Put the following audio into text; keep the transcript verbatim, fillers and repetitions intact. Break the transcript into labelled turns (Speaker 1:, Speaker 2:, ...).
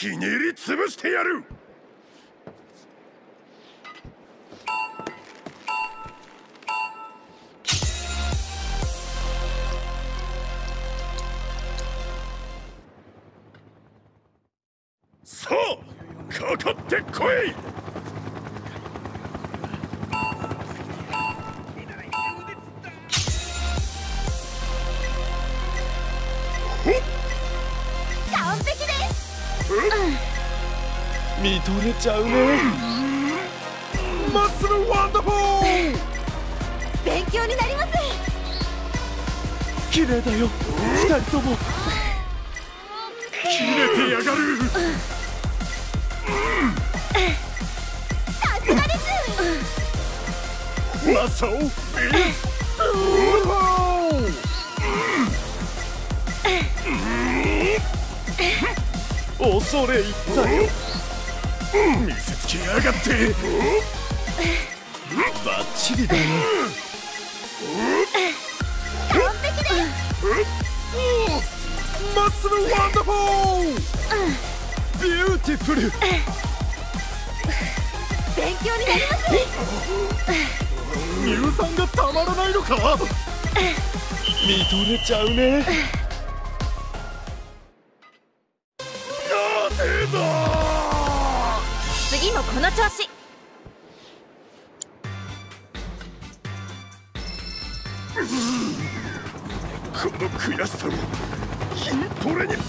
Speaker 1: ひねり潰してやる。さあかかってこい。
Speaker 2: 完璧です。
Speaker 3: 見とれちゃうね。マッスルワンダフォー。
Speaker 2: 勉強になります。
Speaker 3: 綺麗だよ二人とも。
Speaker 1: 切れてやがる。
Speaker 2: さすがです。
Speaker 1: マサオイズ
Speaker 3: 恐れ入ったよ。
Speaker 1: 見せつけやがって。
Speaker 3: バッチリだよ。
Speaker 2: 完璧です。
Speaker 3: マッスルワンダフォー。ビューティフル。
Speaker 2: 勉強になります。
Speaker 3: 乳酸がたまらないのか。見とれちゃうね。なぜだ。
Speaker 2: 次もこの調子。
Speaker 1: この悔しさを筋トレにぶ